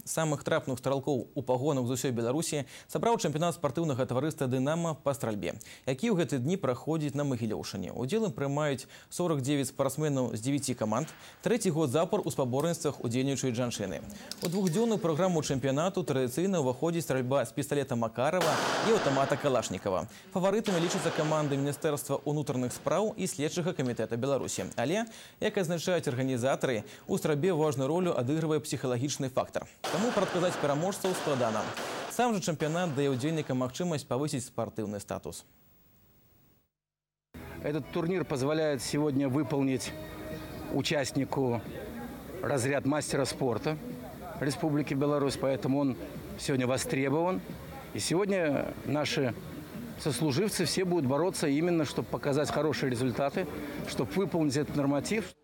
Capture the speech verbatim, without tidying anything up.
самых трапных стралкоў у пагонах з усёй Беларусі сабраў чэмпіянат спартыўнага таварыства «Дынама» па стральбе, які ў гэты дні праходзіць на Магілёўшчыне. Удзел ім прымаюць сорок девять спартсменаў з дзевяці каманд. Трэці год запар у спаборніцтвах удзельнічаюць жанчыны. У двухдзённую праграму чэмпіянату традыцыйна ўваходзіць стральба з пісталета Макарова і аўтамата Калашнікава. Фаварытамі лічацца каманды Міністэрства ўнутраных спраў і следчага камітэта Беларусі. Але, як адзначаюць арганізатары, у стральбе важную ролю адыгрывае псіхалагічны фактор. Таму прадказаць пераможцаў складана. Сам же чэмпіянат дае ўдзельнікам магчымасць павысіць спартыўны статус. Этот турнир позволяет сегодня выполнить участнику разряд мастера спорта Республики Беларусь, поэтому он сегодня востребован. И сегодня наши сослуживцы все будут бороться именно, чтобы показать хорошие результаты, чтобы выполнить этот норматив.